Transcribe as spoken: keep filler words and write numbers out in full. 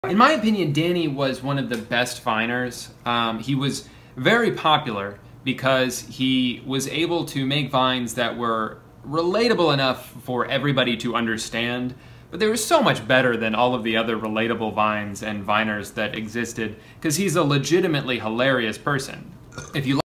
In my opinion, Danny was one of the best Viners. Um, he was very popular because he was able to make Vines that were relatable enough for everybody to understand, but they were so much better than all of the other relatable Vines and Viners that existed because he's a legitimately hilarious person. If you